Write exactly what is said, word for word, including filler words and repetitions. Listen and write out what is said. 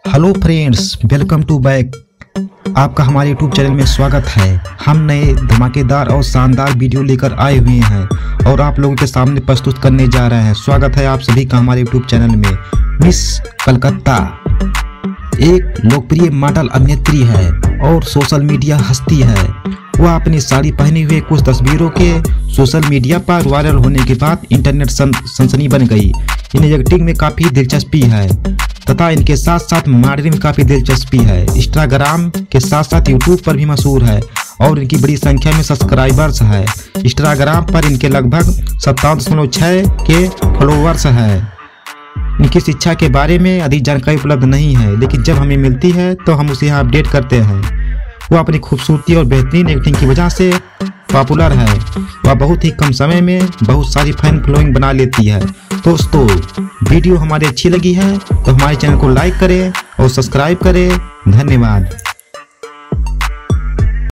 Hello friends, welcome to back. आपका हमारे YouTube channel में स्वागत है। हम नए धमाकेदार और शानदार वीडियो लेकर आए हुए हैं और आप लोगों के सामने प्रस्तुत करने जा रहे हैं। स्वागत है आप सभी का हमारे यूट्यूब चैनल में। मिस कलकत्ता एक लोकप्रिय मॉडल अभिनेत्री है और सोशल मीडिया हस्ती है। वह अपनी साड़ी पहने हुए कुछ तस्वीरों के सोशल मीडिया पर वायरल होने के बाद इंटरनेट सन, सनसनी बन गई। इन्हें एक्टिंग में काफ़ी दिलचस्पी है तथा इनके साथ साथ मॉडलिंग में काफ़ी दिलचस्पी है। इंस्टाग्राम के साथ साथ यूट्यूब पर भी मशहूर है और इनकी बड़ी संख्या में सब्सक्राइबर्स है। इंस्टाग्राम पर इनके लगभग सत्तावन दशमलव छः के फॉलोवर्स है। इनकी शिक्षा के बारे में अधिक जानकारी उपलब्ध नहीं है, लेकिन जब हमें मिलती है तो हम उसे यहाँ अपडेट करते हैं। वह अपनी खूबसूरती और बेहतरीन एक्टिंग की वजह से पॉपुलर है। वह बहुत ही कम समय में बहुत सारी फैन फॉलोइंग बना लेती है। दोस्तों, वीडियो हमारी अच्छी लगी है तो हमारे चैनल को लाइक करें और सब्सक्राइब करें। धन्यवाद।